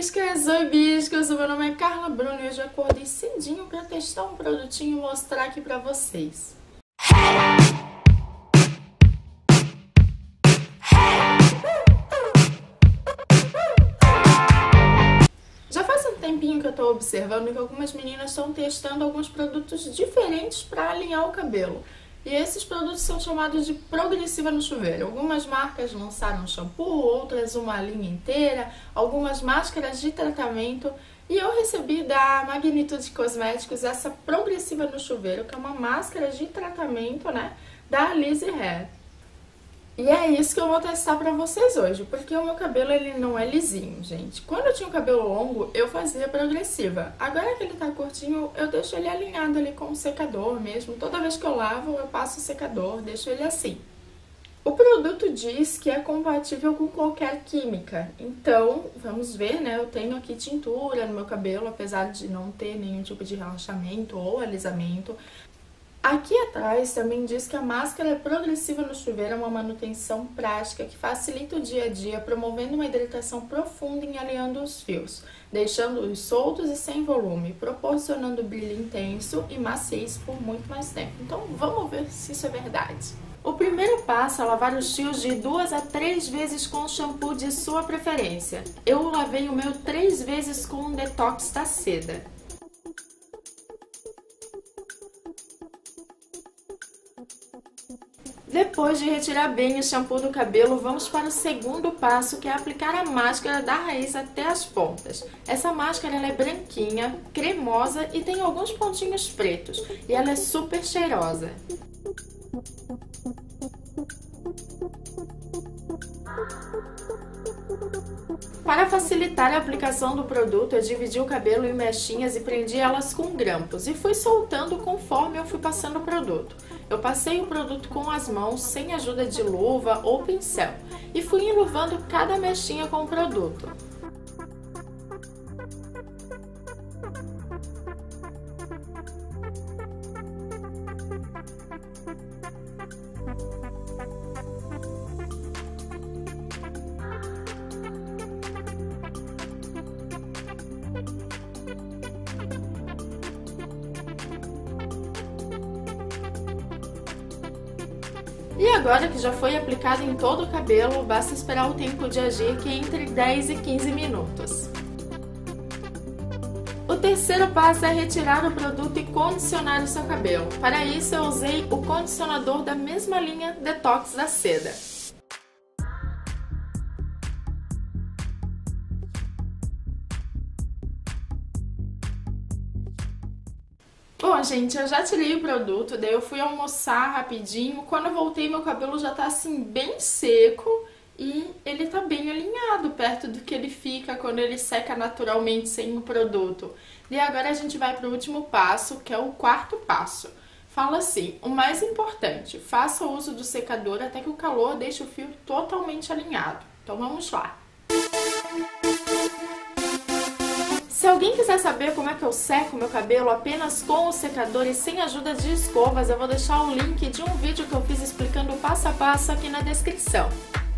biscas! Oi biscas, o meu nome é Carla Bruno e hoje eu acordei cedinho para testar um produtinho e mostrar aqui para vocês. Já faz um tempinho que eu tô observando que algumas meninas estão testando alguns produtos diferentes para alinhar o cabelo. E esses produtos são chamados de progressiva no chuveiro. Algumas marcas lançaram shampoo, outras uma linha inteira, algumas máscaras de tratamento. E eu recebi da Magnitude Cosméticos essa progressiva no chuveiro, que é uma máscara de tratamento, né, da Lizzie Hair. E é isso que eu vou testar pra vocês hoje, porque o meu cabelo ele não é lisinho, gente. Quando eu tinha o cabelo longo, eu fazia progressiva. Agora que ele tá curtinho, eu deixo ele alinhado ali com o secador mesmo. Toda vez que eu lavo, eu passo o secador, deixo ele assim. O produto diz que é compatível com qualquer química. Então, vamos ver, né? Eu tenho aqui tintura no meu cabelo, apesar de não ter nenhum tipo de relaxamento ou alisamento. Aqui atrás também diz que a máscara progressiva no chuveiro é uma manutenção prática que facilita o dia a dia, promovendo uma hidratação profunda e alinhando os fios, deixando-os soltos e sem volume, proporcionando brilho intenso e maciez por muito mais tempo. Então vamos ver se isso é verdade. O primeiro passo é lavar os fios de 2 a 3 vezes com o shampoo de sua preferência. Eu lavei o meu 3 vezes com um detox da seda. Depois de retirar bem o shampoo do cabelo, vamos para o segundo passo, que é aplicar a máscara da raiz até as pontas. Essa máscara ela é branquinha, cremosa e tem alguns pontinhos pretos. E ela é super cheirosa. Para facilitar a aplicação do produto, eu dividi o cabelo em mechinhas e prendi elas com grampos e fui soltando conforme eu fui passando o produto. Eu passei o produto com as mãos, sem ajuda de luva ou pincel, e fui enluvando cada mechinha com o produto. E agora que já foi aplicado em todo o cabelo, basta esperar o tempo de agir, que é entre 10 e 15 minutos. O terceiro passo é retirar o produto e condicionar o seu cabelo. Para isso eu usei o condicionador da mesma linha Detox da Seda. Bom, gente, eu já tirei o produto, daí eu fui almoçar rapidinho. Quando eu voltei, meu cabelo já tá assim bem seco e ele tá bem alinhado, perto do que ele fica quando ele seca naturalmente sem o produto. E agora a gente vai pro último passo, que é o quarto passo. Fala assim: o mais importante, faça uso do secador até que o calor deixe o fio totalmente alinhado. Então vamos lá. Se alguém quiser saber como é que eu seco meu cabelo apenas com o secador e sem ajuda de escovas, eu vou deixar o link de um vídeo que eu fiz explicando o passo a passo aqui na descrição.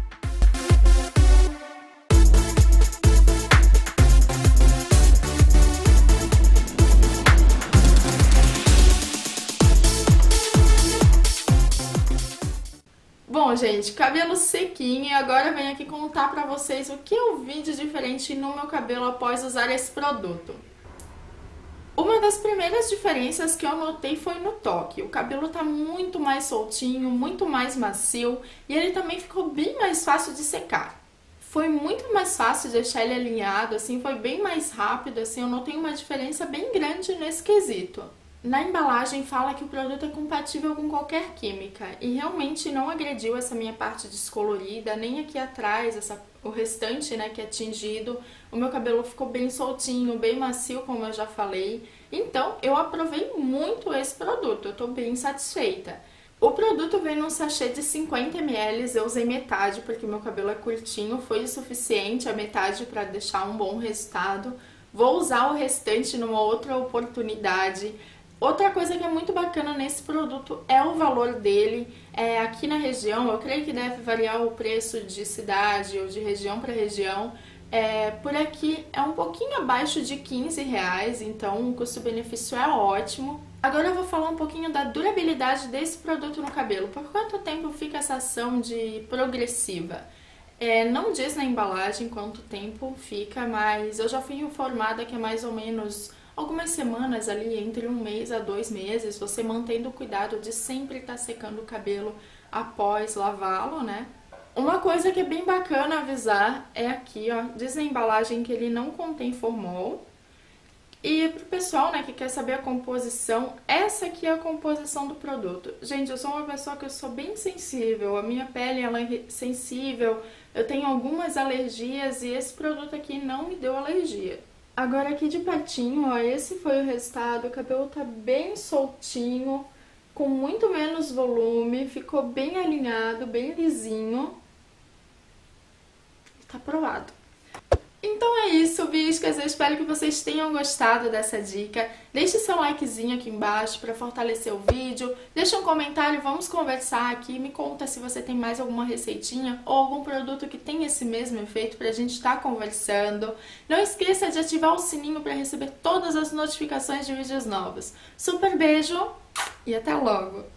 Bom, gente, cabelo sequinho, e agora eu venho aqui contar pra vocês o que eu vi de diferente no meu cabelo após usar esse produto. Uma das primeiras diferenças que eu notei foi no toque. O cabelo tá muito mais soltinho, muito mais macio, e ele também ficou bem mais fácil de secar. Foi muito mais fácil deixar ele alinhado, assim, foi bem mais rápido, assim, eu notei uma diferença bem grande nesse quesito. Na embalagem fala que o produto é compatível com qualquer química e realmente não agrediu essa minha parte descolorida, nem aqui atrás, o restante, né, que é tingido. O meu cabelo ficou bem soltinho, bem macio, como eu já falei. Então, eu aprovei muito esse produto, eu tô bem satisfeita. O produto vem num sachê de 50 ml, eu usei metade porque meu cabelo é curtinho, foi o suficiente, a metade para deixar um bom resultado. Vou usar o restante numa outra oportunidade. Outra coisa que é muito bacana nesse produto é o valor dele. Aqui na região, eu creio que deve variar o preço de cidade ou de região para região, Por aqui é um pouquinho abaixo de R$ 15, então o custo-benefício é ótimo. Agora eu vou falar um pouquinho da durabilidade desse produto no cabelo. Por quanto tempo fica essa ação de progressiva? Não diz na embalagem quanto tempo fica, mas eu já fui informada que é mais ou menos algumas semanas ali, entre 1 mês a 2 meses, você mantendo o cuidado de sempre estar secando o cabelo após lavá-lo, né? Uma coisa que é bem bacana avisar é aqui, ó, diz na embalagem que ele não contém formol. E pro pessoal, né, que quer saber a composição, essa aqui é a composição do produto. Gente, eu sou uma pessoa que eu sou bem sensível, a minha pele ela é sensível, eu tenho algumas alergias e esse produto aqui não me deu alergia. Agora aqui de pertinho, ó, esse foi o resultado, o cabelo tá bem soltinho, com muito menos volume, ficou bem alinhado, bem lisinho. Tá aprovado. Então é isso, Viscas, eu espero que vocês tenham gostado dessa dica. Deixe seu likezinho aqui embaixo para fortalecer o vídeo. Deixa um comentário, vamos conversar aqui. Me conta se você tem mais alguma receitinha ou algum produto que tem esse mesmo efeito pra gente estar conversando. Não esqueça de ativar o sininho para receber todas as notificações de vídeos novos. Super beijo e até logo!